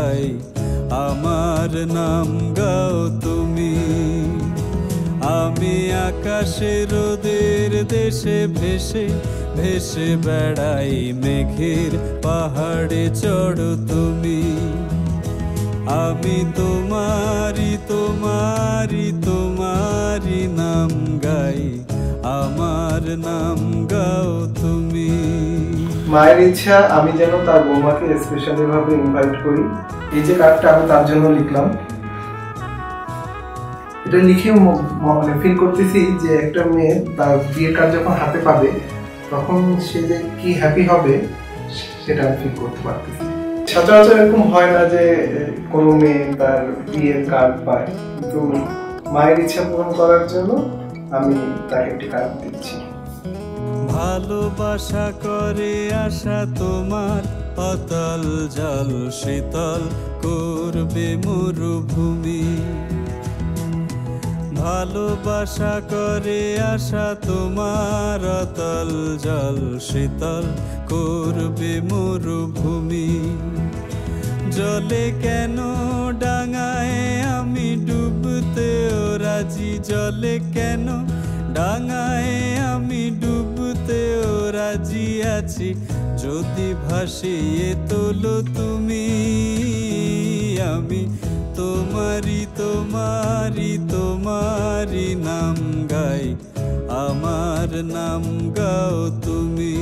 গাই, আমার নাম গাও তুমি। আমি আকাশে রোদের দেশে ভেসে ভেসে বেড়াই, মেঘের পাহাড়ে চড়ো তুমি। আমি তোমারি তোমারি তোমারি নাম গাই, আমার নাম গাও তুমি। মায়ের ইচ্ছা আমি যেন তার বৌমাকে স্পেশালি ভাবে ইনভাইট করি। এই যে কার্ডটা আমি তার জন্য লিখলাম, এটা লিখে মানে ফিল করতেছি যে একটা মেয়ে তার বিয়ের কার্ড যখন হাতে পাবে তখন সে যে কি হ্যাপি হবে সেটা আমি ফিল করতে পারতেছি। সচরাচর এরকম হয় না যে কোনো মেয়ে তার বিয়ের কার্ড পায়, কিন্তু মায়ের ইচ্ছা পূরণ করার জন্য আমি তাকে একটি কার্ড দিচ্ছি। ভালোবাসা করে আশা তোমার, অতল জল শীতল করবে মরুভূমি। ভালোবাসা করে আশা তোমার, অতল জল শীতল করবে মরুভূমি। জলে কেন ডাঙায় আমি ডুবতেও রাজি, জলে কেন ডাঙায় আমি ডুবতেও রাজি আছি, যদি ভাসিয়ে তোলো তুমি। আমি তোমারি তোমারি তোমারি নাম গাই, আমার নাম গাও তুমি।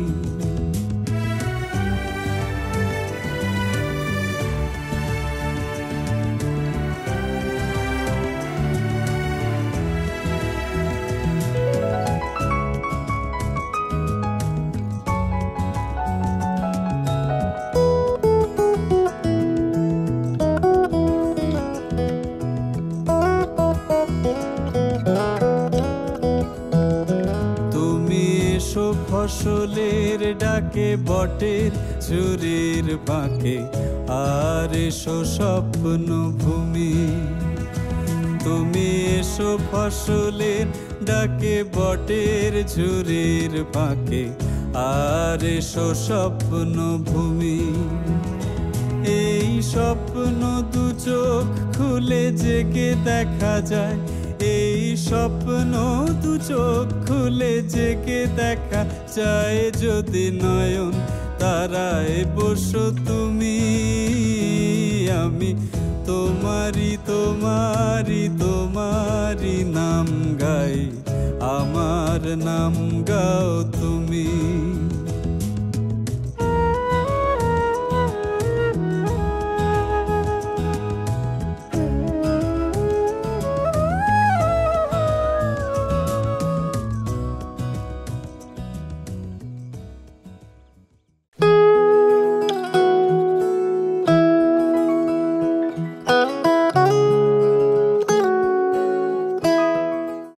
ফসলের ডাকে বটের ঝুরির বাঁকে, আর এসো স্বপ্ন ভূমি। তুমি এসো ফসলের ডাকে বটের ঝুরির বাঁকে, আর এসো স্বপ্ন ভূমি। এই স্বপ্ন দু চোখ খুলে জেগে দেখা যায়, এই স্বপ্ন দু চোখ খুলে জেগে দেখা যায়, যদি নয়ন তারায় বসো তুমি। আমি তোমারি তোমারি তোমারি নাম গাই, আমার নাম গাও তুমি।